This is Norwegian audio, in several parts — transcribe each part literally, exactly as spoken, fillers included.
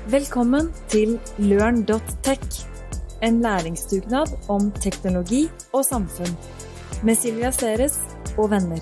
Velkommen til learn dot tech, en læringsdugnad om teknologi og samfunn, med Silvia Ceres og venner.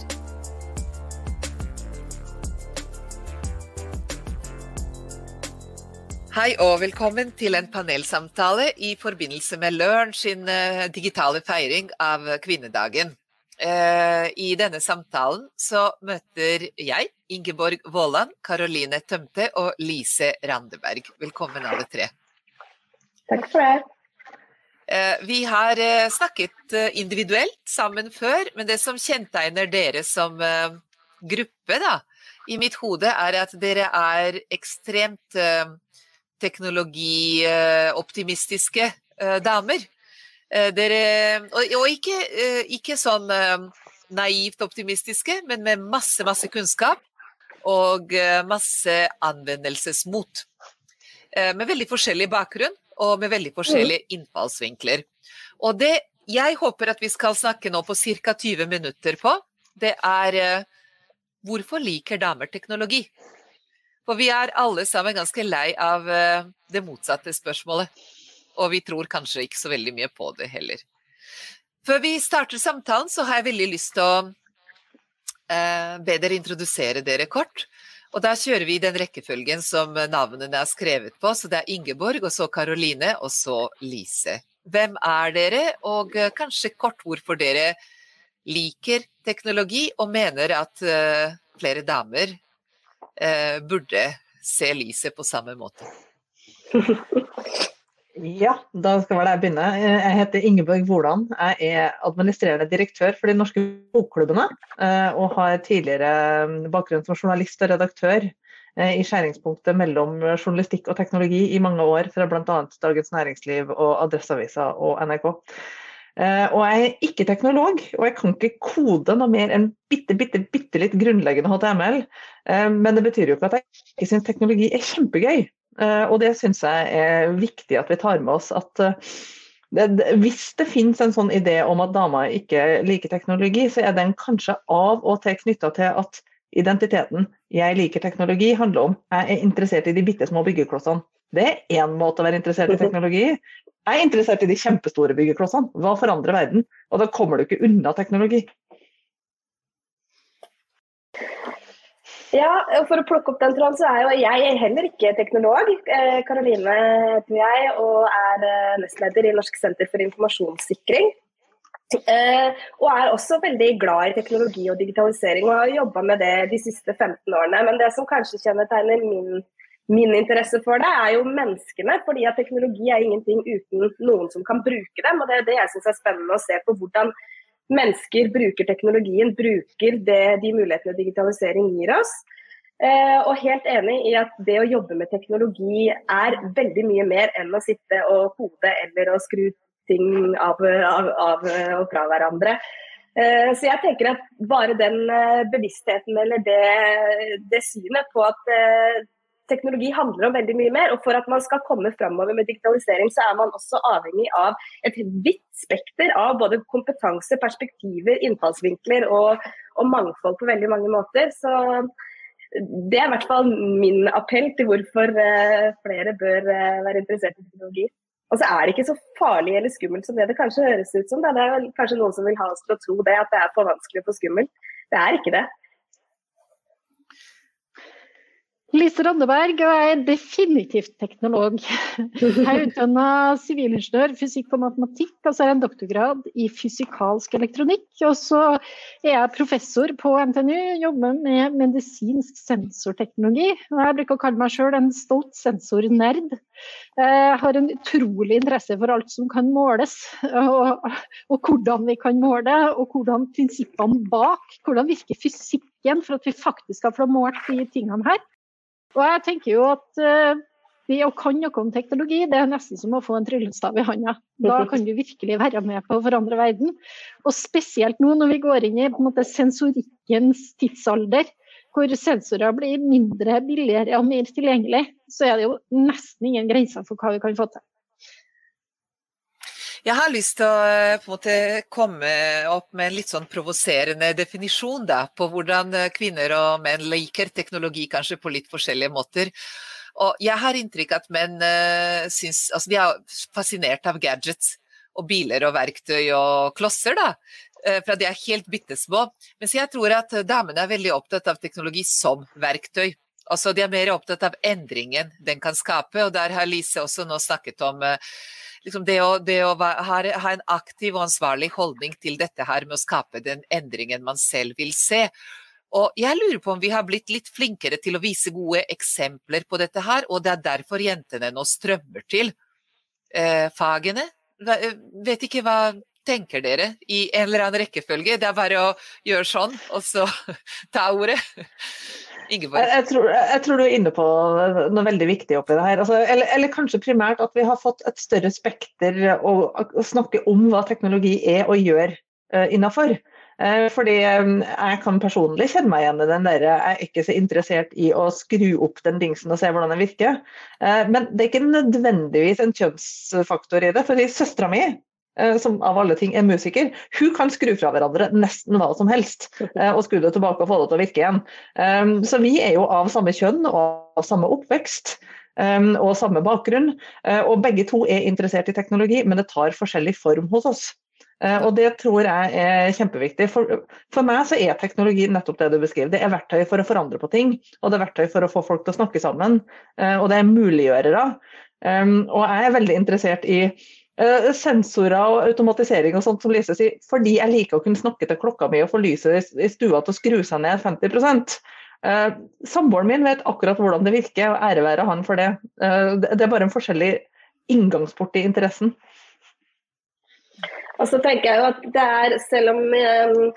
Hei og velkommen til en panelsamtale i forbindelse med Learn sin digitale feiring av kvinnedagen. I denne samtalen så møter jeg, Ingeborg Våland, Karoline Tømte og Lise Randeberg. Velkommen alle tre. Takk for det. Vi har snakket individuelt sammen før, men det som kjennetegner dere som gruppe da, i mitt hode er at dere er ekstremt teknologioptimistiske damer. Dere, og, og ikke, ikke sånn naivt optimistiske, men med masse, masse kunnskap og masse anvendelsesmot. Med veldig forskjellig bakgrunn og med veldig forskjellige innfallsvinkler. Og det jeg håper at vi skal snakke nå på cirka tyve minutter på, det er hvorfor liker damer teknologi? For vi er alle sammen ganske lei av det motsatte spørsmålet. Og vi tror kanskje ikke så veldig mye på det heller. Før vi starter samtalen, så har jeg veldig lyst til å eh, be dere introdusere dere kort. Og da kjører vi den rekkefølgen som navnene er skrevet på, så det er Ingeborg, og så Karoline, og så Lise. Hvem er dere, og kanskje kort hvorfor dere liker teknologi, og mener at eh, flere damer eh, burde se Lise på samme måte? Ja, da skal vel jeg begynne. Jeg heter Ingeborg Våland. Jeg er administrerende direktør for de norske bokklubbene, og har tidligere bakgrunn som journalist og redaktør i skjæringspunktet mellom journalistikk og teknologi i mange år, fra blant annet Dagens Næringsliv og Adresseavisa og N R K. Og jeg er ikke teknolog, og jeg kan ikke kode noe mer enn bitte, bitte, bitte litt grunnleggende H T M L, men det betyr jo ikke at jeg ikke synes teknologi er kjempegøy. Uh, og det synes jeg er viktig at vi tar med oss at uh, det, det, hvis det finnes en sånn idé om at damer ikke liker teknologi, så er den kanskje av og til knyttet til at identiteten jeg liker teknologi handler om jeg er interessert i de bitte små byggeklossene. Det er en måte å være interessert i teknologi. Jeg er interessert i de kjempestore byggeklossene. Hva forandrer verden? Og da kommer du ikke unna teknologi. Ja, og for å plukke opp den tråden så er jo jeg heller ikke teknolog. Karoline heter jeg og er nestleder i Norsk Senter for Informasjonssikring. Og er også veldig glad i teknologi og digitalisering og har jobbet med det de siste femten årene. Men det som kanskje kjennetegner min, min interesse for det er jo menneskene, fordi at teknologi er ingenting uten noen som kan bruke dem. Og det er det jeg synes er spennende å se på hvordan mennesker bruker teknologien, bruker det, de mulighetene digitalisering gir oss. Eh, og helt enig i at det å jobbe med teknologi er veldig mye mer enn å sitte og kode eller å skru ting av, av, av og fra hverandre. Eh, så jeg tenker at bare den bevisstheten eller det, det synet på at eh, teknologi handler om veldig mye mer, og for at man skal komme fremover med digitalisering, så er man også avhengig av et vidt spekter av både kompetanse, perspektiver, innfallsvinkler og, og mangfold på veldig mange måter. Så det er i hvert fall min appell til hvorfor uh, flere bør uh, være interessert i teknologi. Og så er det ikke så farlig eller skummelt som det det kanskje høres ut som. Det er kanskje noen som vil ha oss til å tro det, at det er for vanskelig og for skummelt. Det er ikke det. Lise Randeberg, og jeg er definitivt teknolog. Jeg er utdannet sivilingeniør, fysikk og matematikk, og så er jeg en doktorgrad i fysikalsk elektronikk. Og så er jeg professor på N T N U, jobber med medisinsk sensorteknologi. Og jeg bruker å kalle meg selv en stolt sensornerd. Jeg har en utrolig interesse for alt som kan måles, og, og hvordan vi kan måle, og hvordan prinsippene bak, hvordan virker fysikken for at vi faktisk skal få målt de tingene her. Og jeg tenker jo at uh, det å kan noe om teknologi, det er nesten som å få en tryllestav i hånda. Da kan du virkelig være med på å forandre verden. Og spesielt nå når vi går inn i på en måte, sensorikkens tidsalder, hvor sensorer blir mindre, billigere og mer tilgjengelig, så er det jo nesten ingen grenser for hva vi kan få til. Jeg har lyst til å på en måte komme opp med en litt sånn provoserende definisjon da, på hvordan kvinner og menn liker teknologi kanskje på litt forskjellige måter. Og jeg har inntrykk at menn uh, syns, altså de er fascinert av gadgets, og biler og verktøy og klosser da, uh, for de er helt bittesmå. Mens jeg tror at damene er veldig opptatt av teknologi som verktøy. Altså de er mer opptatt av endringen den kan skape, og der har Lise også nå snakket om uh, liksom det å, det å ha, ha en aktiv og ansvarlig holdning til dette her med å skape den endringen man selv vil se. Og jeg lurer på om vi har blitt litt flinkere til å vise gode eksempler på dette her, og det er derfor jentene nå strømmer til eh, fagene. Vet ikke hva tenker dere i en eller annen rekkefølge? Det er bare å gjøre sånn, og så ta ordet. Ingeborg. Jeg, jeg, tror, jeg tror du er inne på noe veldig viktig oppi det her. Altså, eller, eller kanskje primært at vi har fått et større spekter å, å snakke om hva teknologi er og gjør uh, innenfor. Uh, fordi um, jeg kan personlig kjenne meg igjen i den der, jeg er ikke så interessert i å skru opp den dingsen og se hvordan den virker. Uh, men det er ikke nødvendigvis en kjønnsfaktor i det, fordi søstera mi, som av alle ting er musiker, hun kan skru fra hverandre nesten hva som helst, og skru det tilbake og få det til å virke igjen. Så vi er jo av samme kjønn og samme oppvekst og samme bakgrunn, og begge to er interessert i teknologi, men det tar forskjellig form hos oss. Og det tror jeg er kjempeviktig. For, for meg så er teknologi nettopp det du beskriver. Det er verktøy for å forandre på ting, og det er verktøy for å få folk til å snakke sammen, og det er muliggjørere. Og jeg er veldig interessert i sensorer og automatisering og sånt som Lise sier, fordi jeg liker å kunne snakke til klokka mi og få lyset i stua til å skru seg ned femti prosent. Uh, samboeren min vet akkurat hvordan det virker, og ære være han for det. Uh, det er bare en forskjellig inngangsport i interessen. Og så tenker jeg jo at det er, selv om um,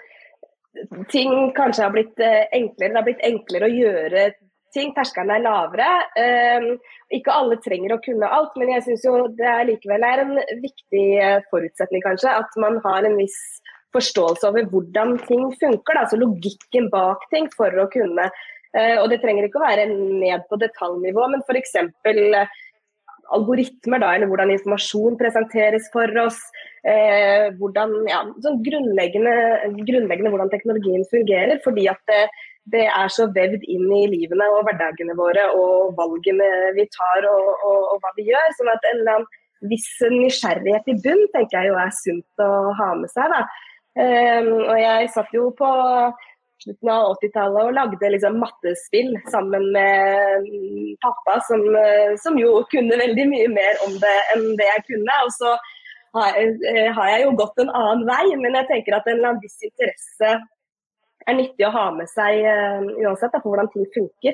ting kanskje har blitt uh, enklere, det har blitt enklere å gjøre ting, terskelen er lavere. Um, ikke alle trenger å kunne alt, men jeg synes jo det er likevel er en viktig forutsetning kanskje, at man har en viss forståelse over hvordan ting funker, da, altså logikken bak ting for å kunne. Uh, og det trenger ikke å være ned på detaljnivå, men for eksempel uh, algoritmer da, eller hvordan informasjon presenteres for oss, uh, hvordan, ja, sånn grunnleggende, grunnleggende hvordan teknologien fungerer, fordi at det det er så vevd inn i livene og hverdagene våre og valgene vi tar og, og, og hva vi gjør. Sånn at en eller annen viss nysgjerrighet i bunn tenker jeg jo er sunt å ha med seg. Da. Um, og jeg satt jo på slutten av åttitallet og lagde liksom mattespill sammen med pappa, som, som jo kunne veldig mye mer om det enn det jeg kunne. Og så har jeg, har jeg jo gått en annen vei, men jeg tenker at en eller annen viss interesse er nyttig å ha med seg uh, uansett da, for hvordan ting funker.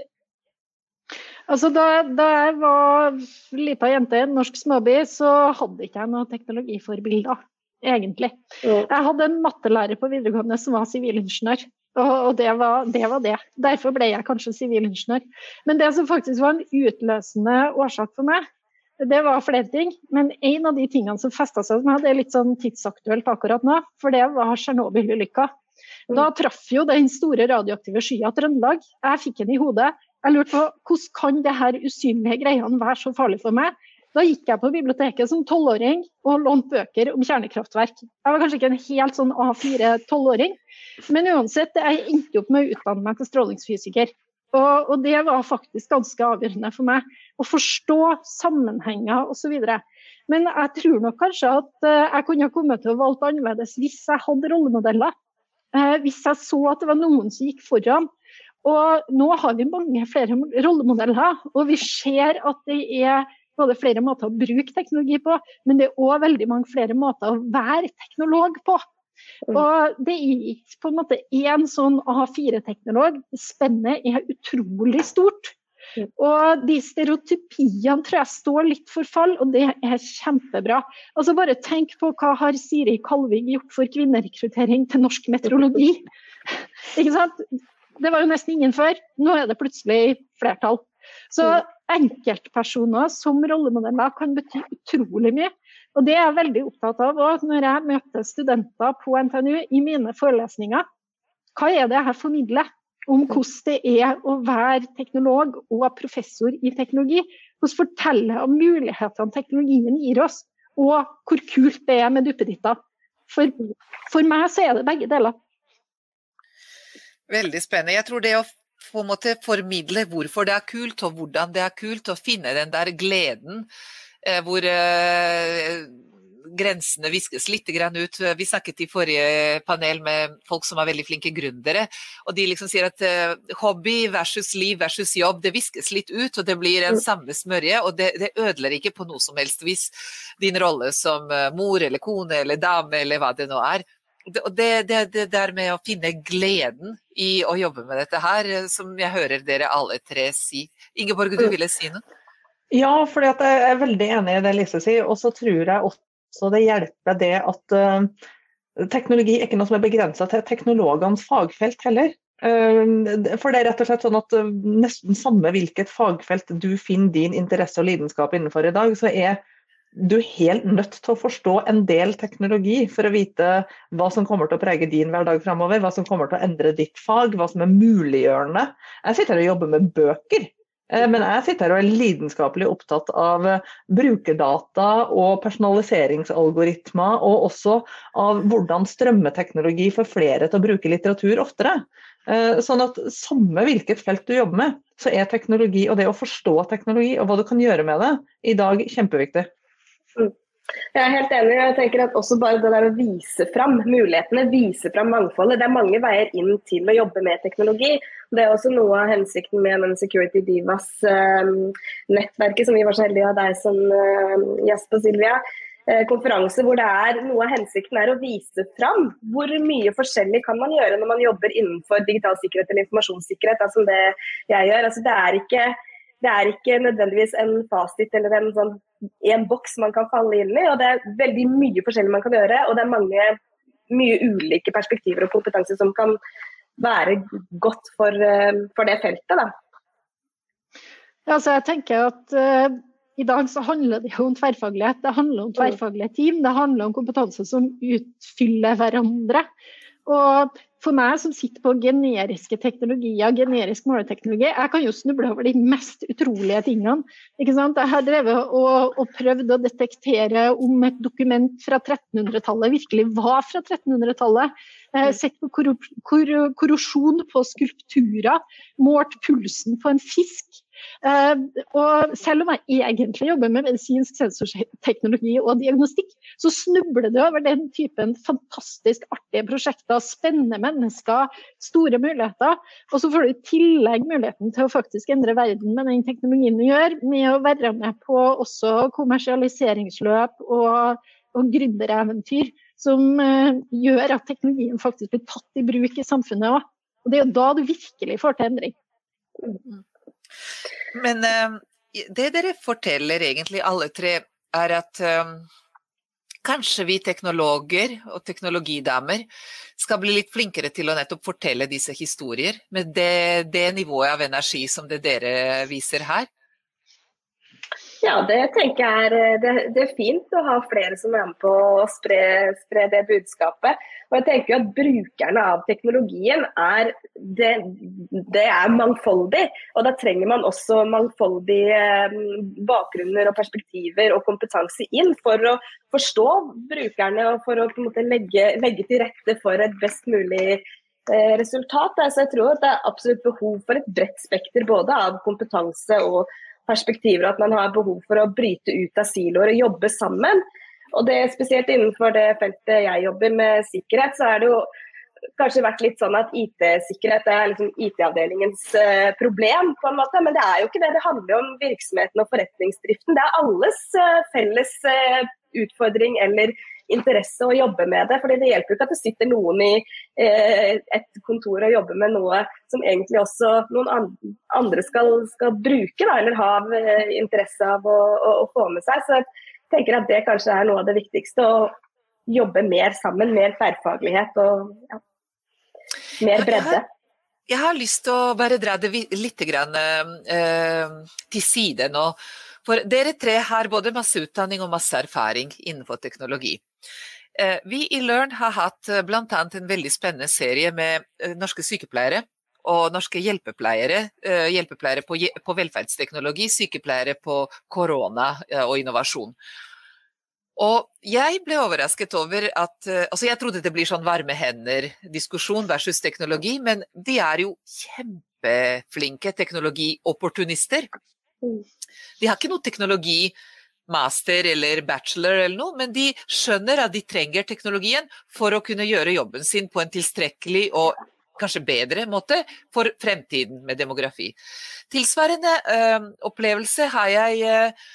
Altså da, da jeg var liten jente i en norsk småby, så hadde ikke jeg noe teknologiforbilder, egentlig. Mm. Jeg hadde en mattelærer på videregående som var sivilingeniør, og, og det, var, det var det. Derfor ble jeg kanskje sivilingeniør. Men det som faktisk var en utløsende årsak for meg, det var flere ting, men en av de tingene som festet seg med, det er litt sånn tidsaktuelt akkurat nå, for det var Tsjernobyl-ulykka. Da traff jo den store radioaktive skya Trøndelag. Jeg fikk den i hodet. Jeg lurte på, hvordan kan det her usynlige greiene være så farlig for meg? Da gikk jeg på biblioteket som tolvåring og lånte bøker om kjernekraftverk. Jeg var kanskje ikke en helt sånn A fire tolvåring, men uansett, jeg endte opp med å utdanne meg til strålingsfysiker. Og, og det var faktisk ganske avgjørende for meg, å forstå sammenhenger og så videre. Men jeg tror nok kanskje at jeg kunne ha kommet til å valgt annerledes hvis jeg hadde rollemodeller. Hvis jeg så at det var noen som gikk foran. Og nå har vi mange flere rollemodeller, og vi ser at det er både flere måter å bruke teknologi på, men det er også veldig mange flere måter å være teknolog på. Og det er ikke på en måte en sånn A fire teknolog, spennet er utrolig stort. Og de stereotypiene tror jeg står litt for fall, og det er kjempebra. Altså bare tenk på hva har Siri Kalvig gjort for kvinnerekruttering til norsk meteorologi. Ikke sant? Det var jo nesten ingen før, nå er det plutselig flertall. Så enkeltpersoner som rollemodeller kan bety utrolig mye. Og det er jeg veldig opptatt av også når jeg møter studenter på N T N U i mine forelesninger. Hva er det jeg formidler om hvordan det er å være teknolog og professor i teknologi? Hvordan forteller om mulighetene teknologien gir oss, og hvor kult det er med duppeditter. For, for meg så er det begge deler. Veldig spennende. Jeg tror det å på en måte formidle hvorfor det er kult, og hvordan det er kult, og finne den der gleden eh, hvor eh, grensene viskes litt grann ut. Vi snakket i forrige panel med folk som er veldig flinke gründere, og de liksom sier at uh, hobby versus liv versus jobb, det viskes litt ut, og det blir en samme smørje, og det, det ødeler ikke på noe som helst vis din rolle som uh, mor eller kone eller dame eller hva det nå er. Og det, det, det der med å finne gleden i å jobbe med dette her, som jeg hører dere alle tre si. Ingeborg, du ville si noe? Ja, for jeg er veldig enig i det Lise sier, og så tror jeg også så det hjelper det at uh, teknologi er ikke noe som er begrenset til teknologenes fagfelt heller. Uh, for det er rett og slett sånn at uh, nesten samme hvilket fagfelt du finner din interesse og lidenskap innenfor i dag, så er du helt nødt til å forstå en del teknologi for å vite hva som kommer til å prege din hverdag fremover, hva som kommer til å endre ditt fag, hva som er muliggjørende. Jeg sitter her og jobber med bøker. Men jeg sitter her og er lidenskapelig opptatt av brukerdata og personaliseringsalgoritmer, og også av hvordan strømmeteknologi får flere til å bruke litteratur oftere. Sånn at samme hvilket felt du jobber med, så er teknologi og det å forstå teknologi og hva du kan gjøre med det, i dag kjempeviktig. Mm. Jeg er helt enig. Jeg tenker at også bare det der å vise fram mulighetene, vise fram mangfoldet. Det er mange veier inn til å jobbe med teknologi. Det er også noe av hensikten med den Security Divas eh, nettverket, som vi var så heldige av deg som eh, Jasper og Silvia. Eh, konferanse hvor det er noe av hensikten er å vise fram hvor mye forskjellig kan man gjøre når man jobber innenfor digital sikkerhet eller informasjonssikkerhet, da, som det jeg gjør. Altså, det er ikke, det er ikke nødvendigvis en fasit eller en sånn en boks man kan falle inn i, og det er veldig mye forskjellig man kan gjøre, og det er mange mye ulike perspektiver og kompetanse som kan være godt for, for det feltet, da. Ja, så jeg tenker at uh, i dag så handler det jo om tverrfaglighet, det handler om tverrfaglige team, det handler om kompetanse som utfyller hverandre. Og for meg som sitter på generiske teknologier, generisk måleteknologi, jeg kan jo snuble over de mest utrolige tingene. Ikke sant? Jeg har drevet og, og prøvd å detektere om et dokument fra trettenhundretallet virkelig var fra trettenhundretallet. Eh, sett på kor kor korrosjon på skulpturer, målt pulsen på en fisk. Uh, og selv om jeg egentlig jobber med medisinsk sensorteknologi og diagnostikk, så snubler det over den typen fantastisk artige prosjekter, spennende mennesker, store muligheter, og så får du i tillegg muligheten til å faktisk endre verden med den teknologien du gjør, med å være med på også kommersialiseringsløp og, og gründereventyr, som uh, gjør at teknologien faktisk blir tatt i bruk i samfunnet også. Og det er jo da du virkelig får til endring. Mm. Men uh, det dere forteller egentlig alle tre er at uh, kanskje vi teknologer og teknologidamer skal bli litt flinkere til å nettopp fortelle disse historier med det, det nivået av energi som det dere viser her. Ja, det tenker jeg er, det, det er fint å ha flere som er med på å spre, spre det budskapet. Og jeg tenker at brukerne av teknologien er, det, det er mangfoldig. Og da trenger man også mangfoldige bakgrunner og perspektiver og kompetanse inn for å forstå brukerne og for å på en måte legge, legge til rette for et best mulig resultat. Så jeg tror at det er absolutt behov for et bredt spekter både av kompetanse og perspektiver, at man har behov for å bryte ut av siloer og jobbe sammen. Og det er spesielt innenfor det feltet jeg jobber med sikkerhet, så er det jo kanskje vært litt sånn at I T-sikkerhet er liksom I T-avdelingens eh, problem på en måte, men det er jo ikke det. Det handler om virksomheten og forretningsdriften. Det er alles eh, felles eh, utfordring eller interesse å jobbe med det, fordi det hjelper jo ikke at det sitter noen i eh, et kontor og jobber med noe som egentlig også noen andre skal, skal bruke da, eller ha eh, interesse av å, å, å få med seg. Så jeg tenker at det kanskje er noe av det viktigste, å jobbe mer sammen, mer tverrfaglighet og ja, mer bredde. Jeg har, jeg har lyst til å bare dra det litt grann, eh, til side nå. For dere tre har både masse utdanning og masse erfaring innenfor teknologi. Vi I Learn har hatt blant annet en veldig spennende serie med norske sykepleiere og norske hjelpepleiere, hjelpepleiere på, på velferdsteknologi, sykepleiere på korona og innovasjon. Og jeg ble overrasket over at, altså jeg trodde det blir sånn varme hender diskusjon versus teknologi, men de er jo kjempe kjempeflinke teknologiopportunister. De har ikke noe teknologi master eller bachelor eller noe, men de skjønner at de trenger teknologien for å kunne gjøre jobben sin på en tilstrekkelig og kanskje bedre måte for fremtiden med demografi. Tilsvarende øh, opplevelse har jeg øh,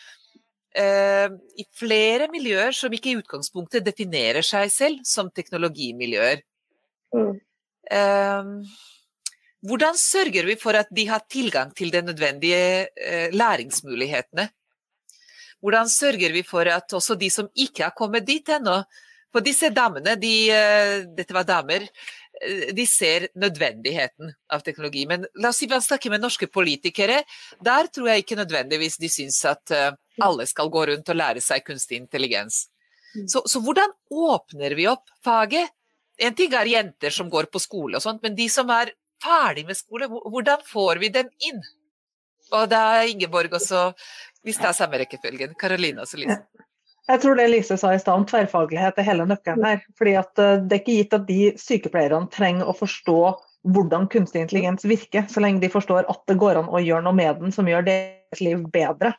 øh, i flere miljøer som ikke i utgangspunktet definerer seg selv som teknologimiljøer. Mm. Uh, hvordan sørger vi for at de har tilgang til de nødvendige uh, læringsmulighetene? Hvordan sørger vi for at også de som ikke har kommet dit ennå, for disse damene, de, dette var damer, de ser nødvendigheten av teknologi. Men la oss si man snakker med norske politikere, der tror jeg ikke nødvendigvis de synes at alle skal gå rundt og lære seg kunstig intelligens. Så, så hvordan åpner vi opp faget? En ting er jenter som går på skole og sånt, men de som er ferdig med skole, hvordan får vi dem inn? Og da er Ingeborg også, hvis det er samme rekkefølgen, Karolina og Lise. Jeg tror det Lise sa i sted om tverrfaglighet er hele nøkkelen her, fordi at det er ikke gitt at de sykepleierne trenger å forstå hvordan kunstig intelligens virker, så lenge de forstår at det går an å gjøre noe med den som gjør deres liv bedre.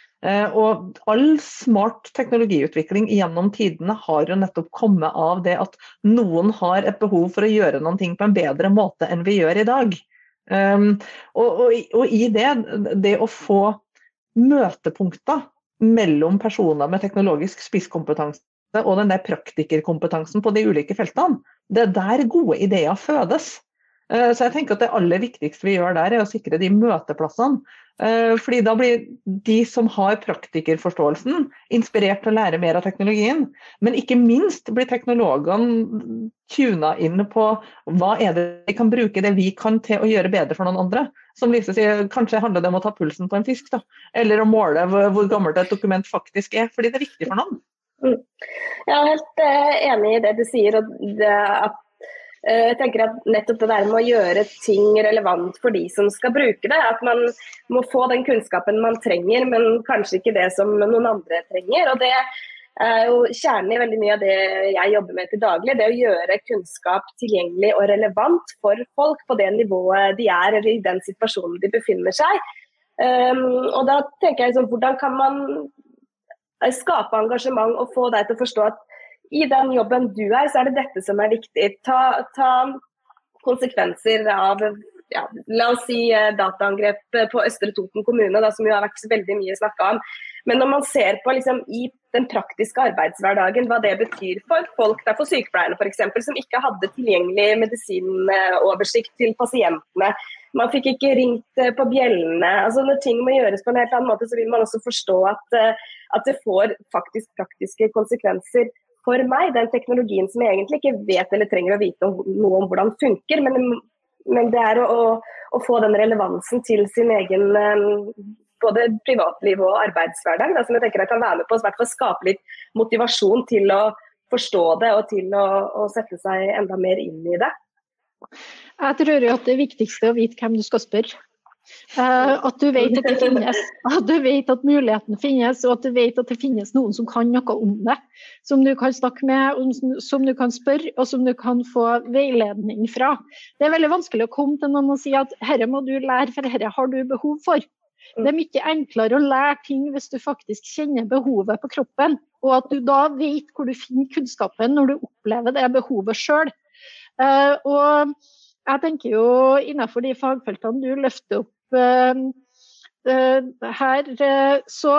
Og all smart teknologiutvikling gjennom tidene har jo nettopp kommet av det at noen har et behov for å gjøre noen ting på en bedre måte enn vi gjør i dag. Um, og, og, og i det, det å få møtepunkter mellom personer med teknologisk spisskompetanse og den der praktikerkompetansen på de ulike feltene, det er der gode ideer fødes. Uh, så jeg tenker at det aller viktigste vi gjør der er å sikre de møteplassene, uh, fordi da blir de som har praktikerforståelsen inspirert til å lære mer av teknologien, men ikke minst blir teknologene tunet inn på hva er det vi kan bruke det vi kan til å gjøre bedre for noen andre. Som Lise sier, kanskje handler det om å ta pulsen på en fisk, da, eller å måle hvor gammelt et dokument faktisk er, fordi det er viktig for noen. Mm. Jeg er helt uh, enig i det du sier, og det, at jeg tenker at nettopp det der med å gjøre ting relevant for de som skal bruke det, at man må få den kunnskapen man trenger, men kanskje ikke det som noen andre trenger. Og det er jo kjernen i veldig mye av det jeg jobber med til daglig, det å gjøre kunnskap tilgjengelig og relevant for folk på det nivået de er, eller i den situasjonen de befinner seg. Um, og da tenker jeg sånn, hvordan kan man skape engasjement og få deg til å forstå at i den jobben du er, så er det dette som er viktig. Ta, ta konsekvenser av, ja, la oss si, dataangrep på Østre Toten kommune, da, som jo har vært veldig mye snakket om. Men når man ser på liksom, i den praktiske arbeidshverdagen, hva det betyr for folk, der for sykepleierne for eksempel, som ikke hadde tilgjengelig medisinoversikt til pasientene. Man fikk ikke ringt på bjellene. Altså, når ting må gjøres på en helt annen måte, så vil man også forstå at, at det får faktisk praktiske konsekvenser for meg, den teknologien som jeg egentlig ikke vet eller trenger å vite om, noe om hvordan funker, men, men det er å, å få den relevansen til sin egen både privatliv og arbeidshverdag, da, som jeg tenker jeg kan være med på, i hvert fall skape litt motivasjon til å forstå det og til å, å sette seg enda mer inn i det. Jeg tror jo at det viktigste er å vite hvem du skal spørre. Uh, at du vet at det finnes, at du vet at muligheten finnes, og at du vet at det finnes noen som kan noe om det, som du kan snakke med, som, som du kan spørre, og som du kan få veiledning fra. Det er veldig vanskelig å komme til noen og si at herre må du lære, for herre har du behov for. Det er mye enklere å lære ting hvis du faktisk kjenner behovet på kroppen, og at du da vet hvor du finner kunnskapen når du opplever det behovet selv. Uh, og jeg tenker jo innenfor de fagfeltene du løfter opp uh, uh, her, uh, så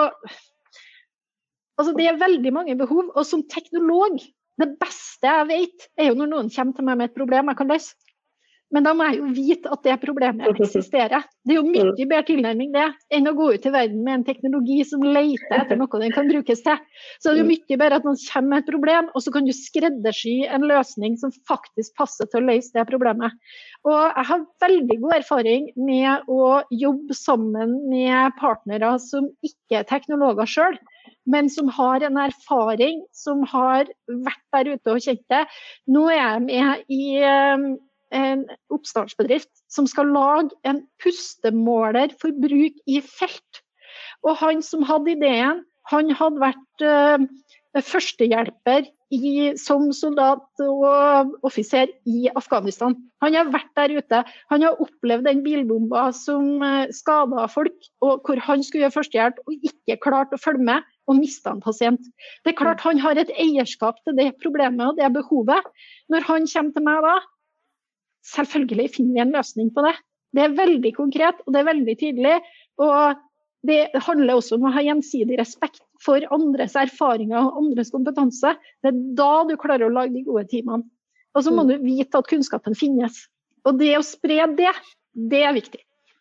altså det er veldig mange behov, og som teknolog, det beste jeg vet er jo når noen kommer til meg med et problem jeg kan løse. Men da må jeg jo vite at det problemet eksisterer. Det er jo mye bedre tilnærming det, enn å gå ut i verden med en teknologi som leter etter noe den kan brukes til. Så det er jo mye bedre at man kommer med et problem, og så kan du skreddersy en løsning som faktisk passer til å løse det problemet. Og jeg har veldig god erfaring med å jobbe sammen med partnere som ikke er teknologer selv, men som har en erfaring, som har vært der ute og kjent det. Nå er jeg med i en oppstartsbedrift som skal lage en pustemåler for bruk i felt. Og han som hadde ideen, han hadde vært uh, førstehjelper i, som soldat og offiser i Afghanistan. Han har vært der ute, han har opplevd den bilbomba som skadet folk, og hvor han skulle gjøre førstehjelp og ikke klart å følge med og mistet en pasient. Det er klart han har et eierskap til det problemet og det behovet. Når han kommer til meg da, selvfølgelig finner vi en løsning på det. Det er veldig konkret, og det er veldig tydelig, og det handler også om å ha gjensidig respekt for andres erfaringer og andres kompetanse. Det er da du klarer å lage de gode teamene. Og så må du vite at kunnskapen finnes. Og det å spre det, det er viktig.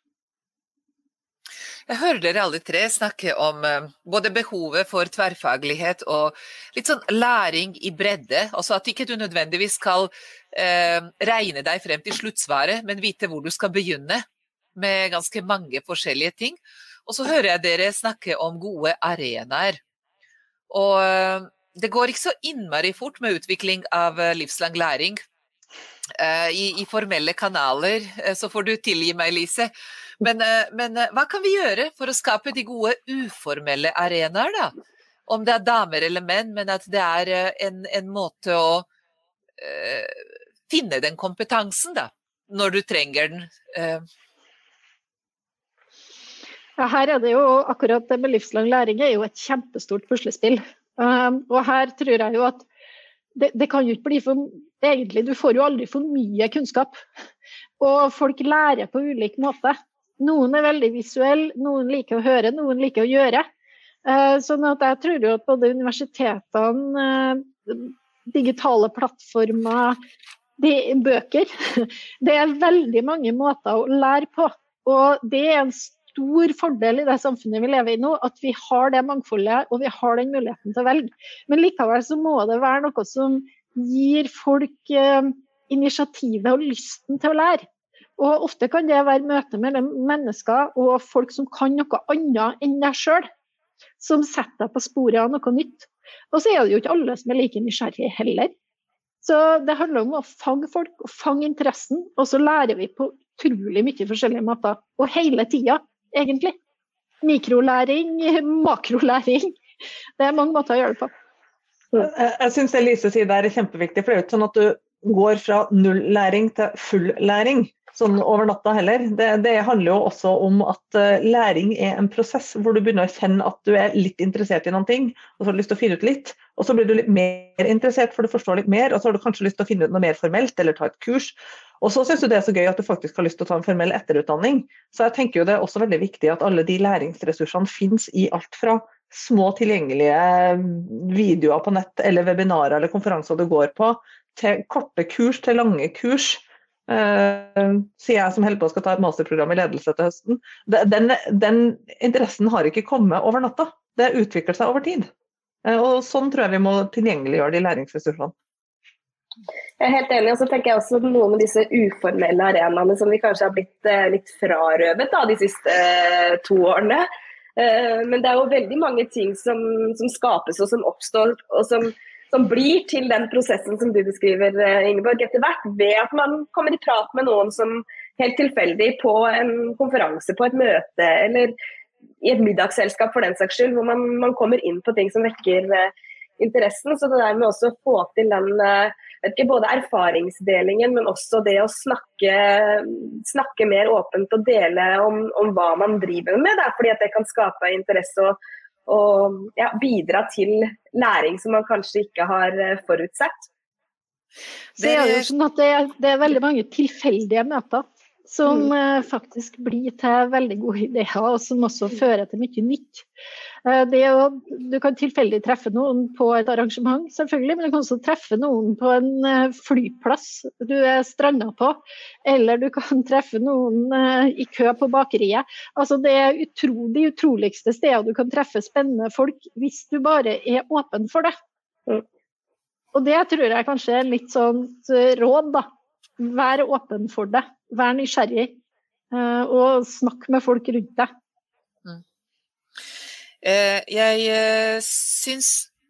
Jeg hører dere alle tre snakke om uh, både behovet for tverrfaglighet og litt sånn læring i bredde, altså at ikke du nødvendigvis skal uh, regne deg frem til sluttsvaret, men vite hvor du skal begynne med ganske mange forskjellige ting. Og så hører jeg dere snakke om gode arenaer. Og uh, det går ikke så innmari fort med utvikling av uh, livslang læring. Uh, i, I formelle kanaler, uh, så får du tilgi meg, Lise. Men, men hva kan vi gjøre for å skape de gode uformelle arenaer da? Om det er damer eller menn, men at det er en, en måte å uh, finne den kompetansen da, når du trenger den. Uh. Ja, her er det jo akkurat det med livslang læring er jo et kjempestort puslespill. Um, og her tror jeg jo at det, det kan jo ikke bli for, egentlig, du får jo aldri for mye kunnskap. Og folk lærer på ulik måte. Noen er veldig visuelle, noen liker å høre, noen liker å gjøre. Uh, sånn at jeg tror jo at både universitetene, uh, digitale plattformer, det er bøker, det er veldig mange måter å lære på. Og det er en stor fordel i det samfunnet vi lever i nå, at vi har det mangfoldet, og vi har den muligheten til å velge. Men likevel så må det være noe som gir folk uh, initiativet og lysten til å lære. Og ofte kan det være møte mellom mennesker og folk som kan noe annet enn deg selv, som setter deg på sporet av noe nytt. Og så er det jo ikke alle som er like nysgjerrige heller. Så det handler om å fange folk og fange interessen, og så lærer vi på utrolig mye forskjellige måter. Og hele tiden, egentlig. Mikrolæring, makrolæring. Det er mange måter å gjøre det på. Jeg, jeg synes det Lise sier der er kjempeviktig, for det er jo ikke sånn at du går fra null læring til full læring. Sånn over natta heller. Det, det handler jo også om at uh, læring er en prosess hvor du begynner å kjenne at du er litt interessert i noen ting, og så har du lyst til å finne ut litt, og så blir du litt mer interessert for du forstår litt mer, og så har du kanskje lyst til å finne ut noe mer formelt, eller ta et kurs. Og så synes du det er så gøy at du faktisk har lyst til å ta en formell etterutdanning. Så jeg tenker jo det er også veldig viktig at alle de læringsressursene finnes i alt fra små tilgjengelige videoer på nett, eller webinarer eller konferanser du går på, til korte kurs, til lange kurs. Uh, sier jeg som holder på å skal ta et masterprogram i ledelse til høsten. Den, den interessen har ikke kommet over natta. Det utvikler seg over tid. Uh, og sånn tror jeg vi må tilgjengeliggjøre de læringsressursene. Jeg er helt enig, og så tenker jeg også noen av disse uformelle arenaene som vi kanskje har blitt uh, litt frarøvet da, de siste uh, to årene. Uh, men det er jo veldig mange ting som, som skapes og som oppstår, og som som blir til den prosessen som du beskriver, Ingeborg, etter hvert, ved at man kommer i prat med noen som helt tilfeldig på en konferanse, på et møte, eller i et middagsselskap for den saks skyld, hvor man, man kommer inn på ting som vekker uh, interessen. Så det der med også å få til den, uh, vet ikke, både erfaringsdelingen, men også det å snakke, snakke mer åpent og dele om, om hva man driver med, det er fordi at det kan skape interesse og og ja, bidra til læring som man kanskje ikke har forutsett. Det er jo sånn at det er, det er veldig mange tilfeldige møter som mm. uh, faktisk blir til veldig gode ideer, og som også fører til mye nytt. Uh, det er jo, du kan tilfeldig treffe noen på et arrangement, selvfølgelig, men du kan også treffe noen på en uh, flyplass du er strandet på, eller du kan treffe noen uh, i kø på bakeriet. Altså det er utro, de utroligste steder du kan treffe spennende folk, hvis du bare er åpen for det. Mm. Og det tror jeg kanskje er litt sånn råd da. Vær åpen for det. Vær nysgjerrig. Og snakk med folk rundt deg. Mm. Eh, jeg eh, syns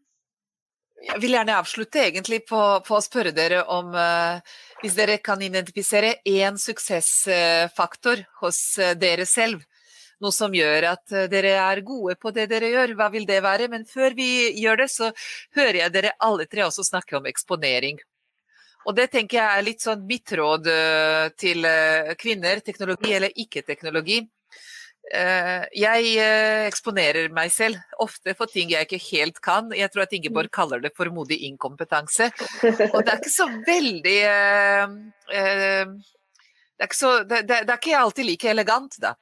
Jeg vil gjerne avslutte egentlig på, på å spørre dere om eh, hvis dere kan identifisere en suksessfaktor hos eh, dere selv. noe som gjør at dere er gode på det dere gjør. Hva vil det være? Men før vi gjør det, så hører jeg dere alle tre også snakke om eksponering. Og det tenker jeg er litt sånn mitt råd til kvinner, teknologi eller ikke-teknologi. Jeg eksponerer meg selv ofte for ting jeg ikke helt kan. Jeg tror at Ingeborg kaller det for modig inkompetanse. Og det er ikke så veldig... Det er ikke, så, det, det, det er ikke alltid like elegant, da.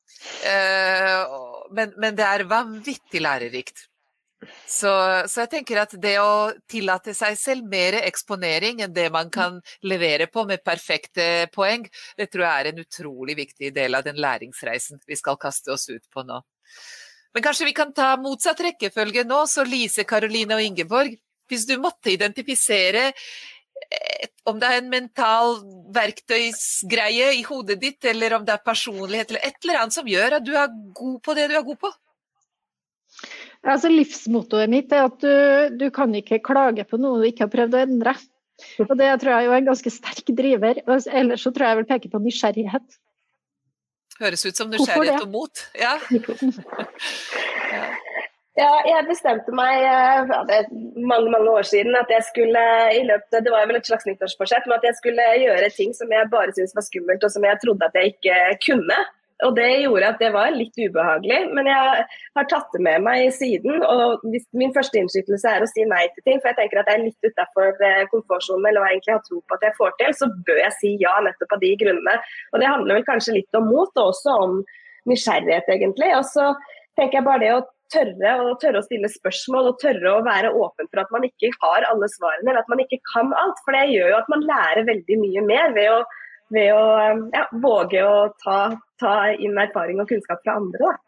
Men, men det er vanvittig lærerikt. Så, så jeg tenker at det å tillate seg selv mer eksponering enn det man kan levere på med perfekte poeng, det tror jeg er en utrolig viktig del av den læringsreisen vi skal kaste oss ut på nå. Men kanskje vi kan ta motsatt rekkefølge nå, så Lise, Karoline og Ingeborg, hvis du måtte identifisere om det er en mental verktøysgreie i hodet ditt, eller om det er personlighet, eller et eller annet som gjør at du er god på det du er god på? Altså, livsmottoet mitt er at du, du kan ikke klage på noe du ikke har prøvd å endre. Og det tror jeg jo er en ganske sterk driver. Ellers så tror jeg jeg vil peke på nysgjerrighet. Høres ut som nysgjerrighet og mot. Ja. Ja. Ja, jeg bestemte meg ja, det er mange, mange år siden at jeg skulle i løpet, det var vel et slags nyttårsforsett, men at jeg skulle gjøre ting som jeg bare syntes var skummelt, og som jeg trodde at jeg ikke kunne. Og det gjorde at det var litt ubehagelig, men jeg har tatt det med meg siden, og min første innskytelse er å si nei til ting, for jeg tenker at jeg er litt utenfor komfortsonen, eller hva jeg egentlig har tro på at jeg får til, så bør jeg si ja nettopp av de grunnene. Og det handler vel kanskje litt om mot, og også om nysgjerrighet egentlig. Og så tenker jeg bare det å tørre, og tørre å stille spørsmål, og tørre å være åpen for at man ikke har alle svarene, eller at man ikke kan alt, for det gjør jo at man lærer veldig mye mer ved å ved å ja, våge å ta, ta inn erfaring og kunnskap fra andre. Da.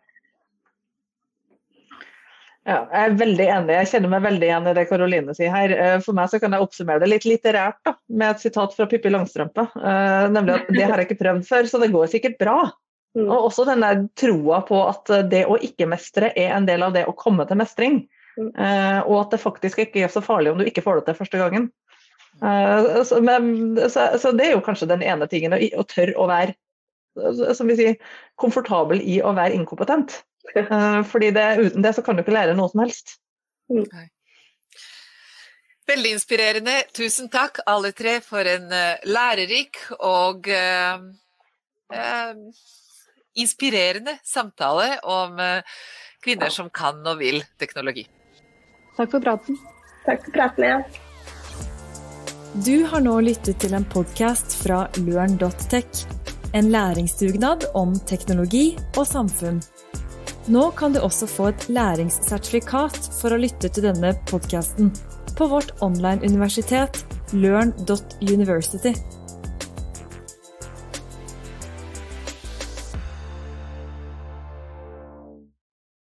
Ja, jeg er veldig enig. Jeg kjenner meg veldig igjen i det Karoline sier her. For meg så kan jeg oppsummere det litt litterært da, med et sitat fra Pippi Langstrømpe. Uh, nemlig at det har jeg ikke prøvd før, så det går sikkert bra. Mm. Og også denne troa på at det å ikke mestre er en del av det å komme til mestring. Mm. Uh, og at det faktisk ikke er så farlig om du ikke får det til første gangen. Uh, så, men, så, så det er jo kanskje den ene tingen, å, å tørre å være som vi sier, komfortabel i å være inkompetent. Uh, fordi det, uten det så kan du ikke lære noe som helst. Mm. Veldig inspirerende. Tusen takk alle tre for en uh, lærerik og uh, uh, inspirerende samtale om uh, kvinner som kan og vil teknologi. Takk for praten. Takk for praten, ja. Du har nå lyttet til en podcast fra learn dot tech, en læringsdugnad om teknologi og samfunn. Nå kan du også få et læringssertifikat for å lytte til denne podcasten på vårt online-universitet learn dot university.